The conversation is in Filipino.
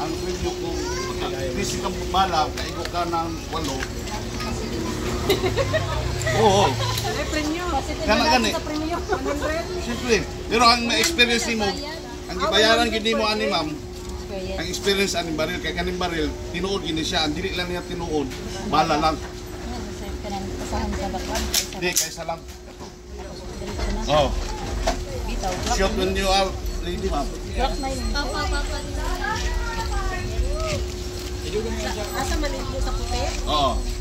ang premyo kung busy kang bala, kaigo ka ng 8. Oo. Ay, premyo. Kana gani. Sa premyo, 100. Siyempre. Pero ang na-experience mo, ang gibayaran gid mo ani ma'am, ang experience aning baril kay kaning baril tinuod gini siya, ang dili lang niya tinuod, bala lang. Kanang kasahan sa bakwan. Di kaysa lang. Oh. Shoot when you are ready ma'am. Glock 9. Asa man yung sa puti? Oo.